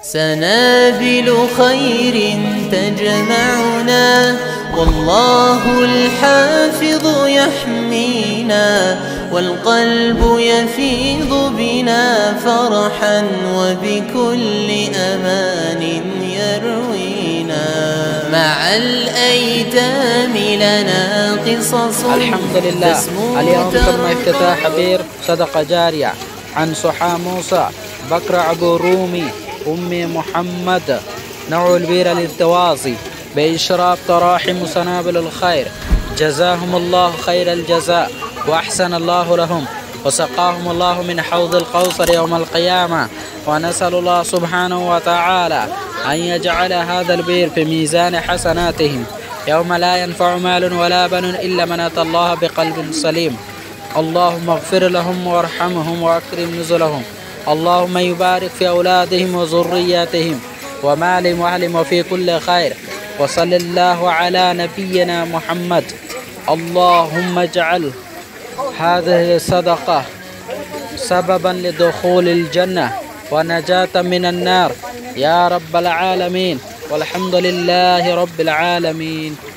سنابل خير تجمعنا، والله الحافظ يحمينا، والقلب يفيض بنا فرحا وبكل أمان يروينا. مع الأيتام لنا قصص. الحمد لله. اليوم تم افتتاح بئر صدقة جارية عن صحا موسى بكر أبو رومي أم محمد. نوع البئر للتواصي بإشراف تراحم سنابل الخير. جزاهم الله خير الجزاء وأحسن الله لهم، وسقاهم الله من حوض الكوثر يوم القيامة. ونسأل الله سبحانه وتعالى أن يجعل هذا البئر في ميزان حسناتهم يوم لا ينفع مال ولا بنون إلا من أتى الله بقلب سليم. اللهم اغفر لهم وارحمهم وأكرم نزلهم. اللهم يبارك في أولادهم وذرياتهم ومالهم وأهلهم وفي كل خير. وصل الله على نبينا محمد. اللهم اجعل هذه الصدقة سببا لدخول الجنة ونجاة من النار يا رب العالمين، والحمد لله رب العالمين.